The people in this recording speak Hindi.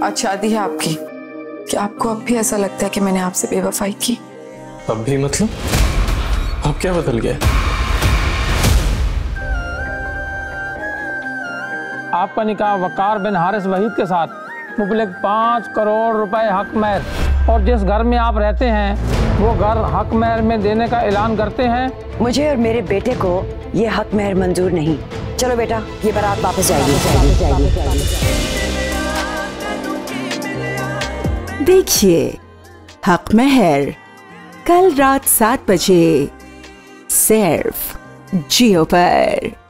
आज शादी है आपकी, क्या आपको अब भी ऐसा लगता है कि मैंने आपसे बेवफाई की? अब भी मतलब? अब क्या बदल गया? आपका निकाह वकार बिन हारिस वहीद के साथ मुबलिग 5 करोड़ रुपए हक महर, और जिस घर में आप रहते हैं वो घर हक महर में देने का ऐलान करते हैं। मुझे और मेरे बेटे को ये हक महर मंजूर नहीं। चलो बेटा, ये बारात वापस जाएगी। देखिए हक महर कल रात 7 बजे सिर्फ जियो पर।